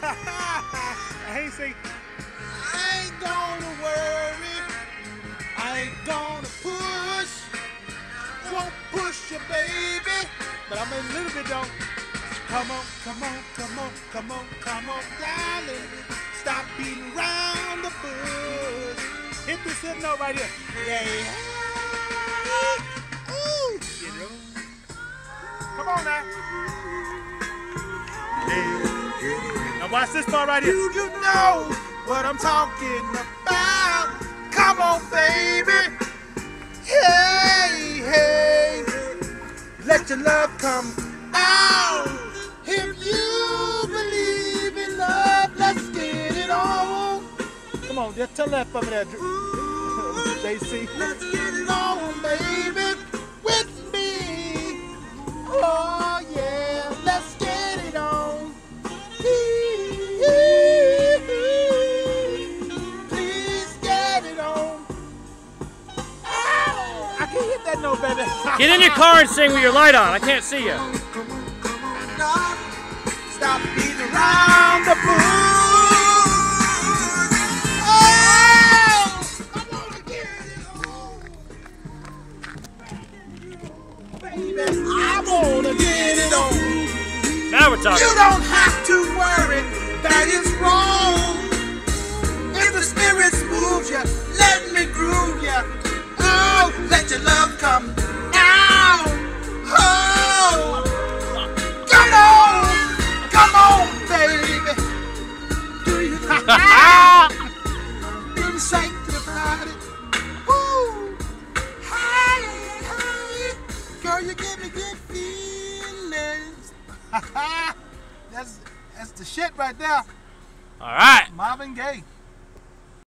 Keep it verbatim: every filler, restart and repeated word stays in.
I ain't say. I ain't gonna worry. I ain't gonna push. Won't push you, baby. But I'm a little bit though. Come on, come on, come on, come on, come on, darling. Stop beating around the bush. Hit this hip note right here. Yeah. Ooh. You know? Come on now. Yeah. Now watch this part right here. Do you know what I'm talking about? Come on, baby. Hey, hey. Let your love come out. If you believe in love, let's get it on. Come on, just tell that for me there, J C. Let's get it on, baby, with me. Oh, yeah, let's get it on. Please get it on. Oh, I can't hit that note, baby. Get in your car and sing with your light on. I can't see you. Stop beating around the bush. I wanna get it on. Now we're talking. You don't have to worry that it's wrong. If the spirits move you, let me groove you. Oh, let your love come now. Oh, come on, come on, baby. Do you do you sanctify it? Woo. Hey, hey. Girl, you give me good feelings. that's that's the shit right there. All right. Marvin Gaye.